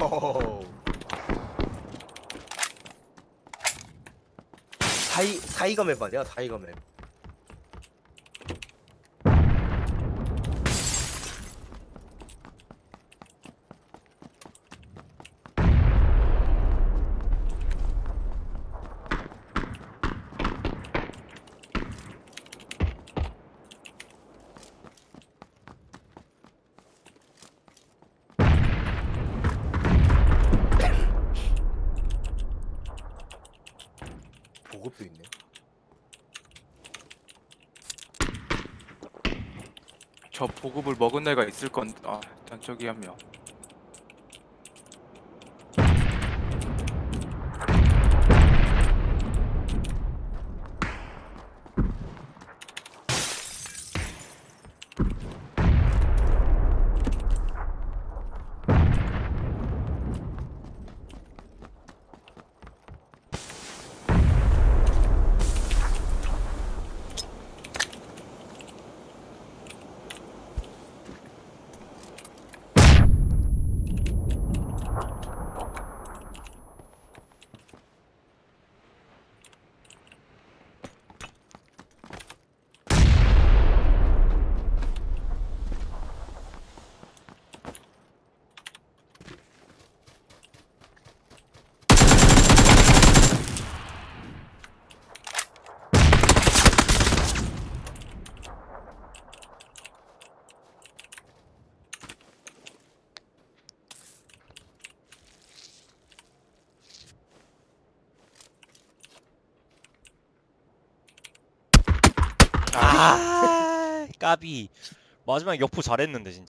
오. 타이거 맵 아니야? 타이거 맵. 보급도 있네. 저 보급을 먹은 애가 있을 건. 아, 일단 저기 한 명. 아, 까비. 마지막에 역포 잘했는데 진짜.